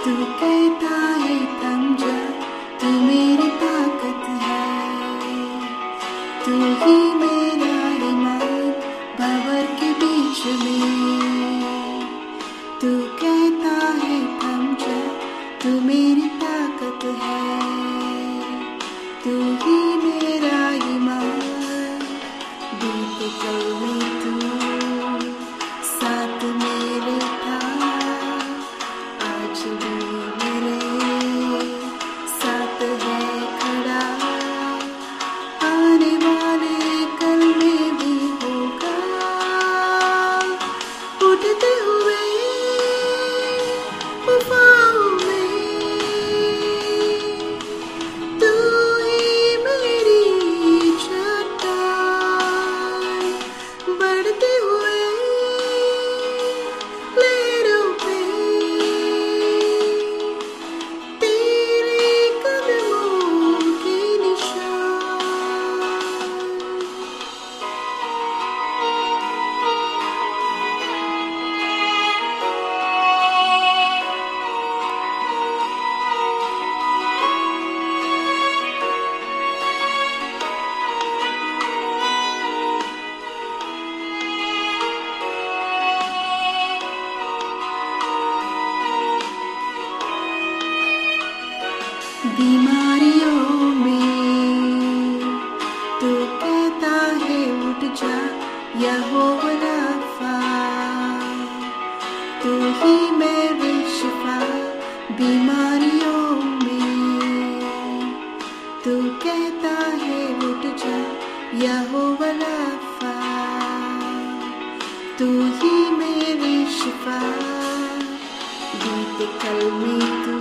तू कहता है थम जा, तू मेरी ताकत है। तू ही मेरा ईमान बाबर के बीच में। तू कहता है थम जा, तू मेरी ताकत है। तू ही मेरा ईमान। बीते कल में तू साथ मेरे था, आज भी मेरे साथ है खड़ा। आने वाले कल में भी होगा। उठते हुए तूफानों में तू ही मेरी चट्टान। बढ़ते हुए लहरों पे तेरे कदमों के निशान। बीमारियों में तो कहता है उठ जा, यहोवा राफा। तू ही मेरे शिफा। बीमारियों में तू कहता है उठ जा, यहोवा राफा। तू ही मेरे शिफा। बीते कल में तू